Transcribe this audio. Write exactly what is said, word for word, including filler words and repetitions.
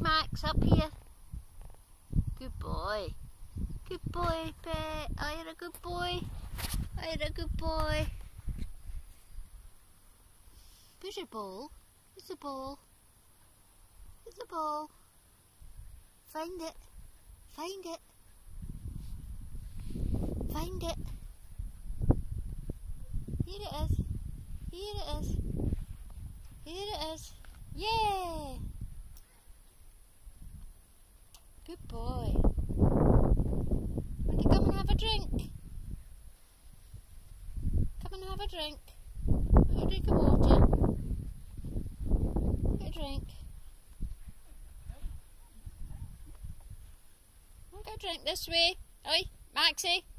Max, up here. Good boy. Good boy, pet. Oh, you're a good boy. Oh, you're a good boy. Where's your ball? Where's the ball? Where's the ball? Find it. Find it. Find it. Here it is. Here it is. Here it is. Yeah! Good boy. Want to come and have a drink? Come and have a drink. Want to drink of water? Get a drink. Want to go drink this way? Oi, Maxie.